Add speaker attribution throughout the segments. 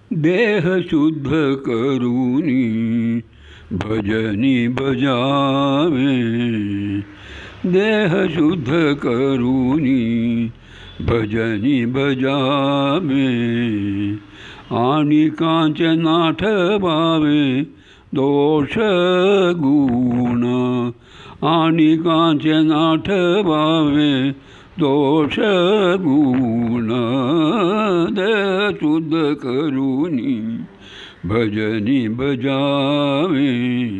Speaker 1: देह शुद्ध करूनी भजनी बजावे। देह शुद्ध करूनी भजनी बजावे। आणि कांचना ठवावे दोष गुण। आणि कांचना ठवावे दोष गुण। देह शुद्ध करूनी भजनी बजावे।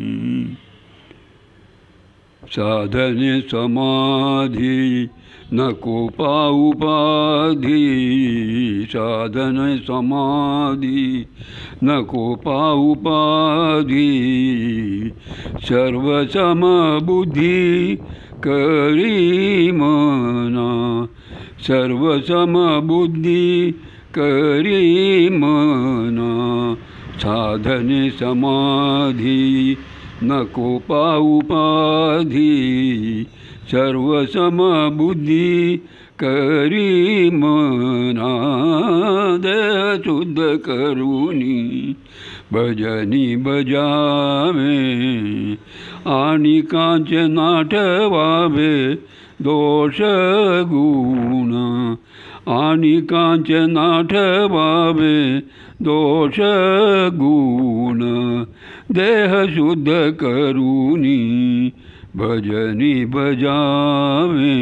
Speaker 1: साधने समाधी नको उपाधी। साधने समाधी नको उपाधी। सर्व समबुद्धी करी मना। सर्व समबुद्धी करी मना। साधने समाधी नको उपाधी। सर्व समबुद्धी करी मना। देह शुद्ध करूनी भजनी बजावे। आणि कांचना ठवावे दोष गुण। आणि कांचना ठवावे दोष गुण। देह शुद्ध करूनी भजनी बजावे।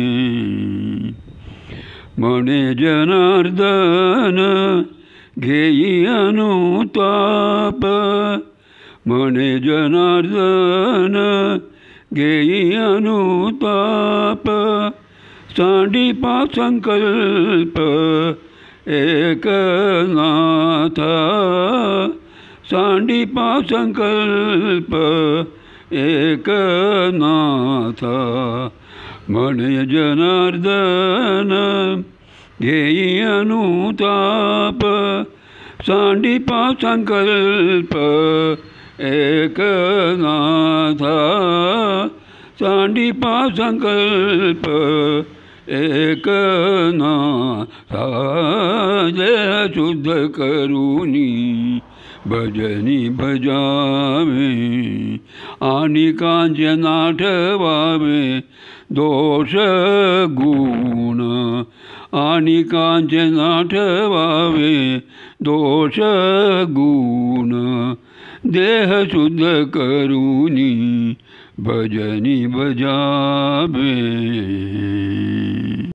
Speaker 1: म्हणे जनार्दन घेई अनुताप। म्हणे जनार्दन घेई अनुताप। सांडीपा संकल्प एकनाथ। सांडीपा संकल्प एकनाथ। म्हणे जनार्दन घेई अनुताप। सांडीपा संकल्प एकनाथ। सांडीपा संकल्प एकनाथ। देह शुद्ध करूनी भजनी बजावे। आणि कांचना ठवावे दोष गुण। आणि कांचना ठवावे दोष गुण। देह शुद्ध करूनी भजनी बजावे।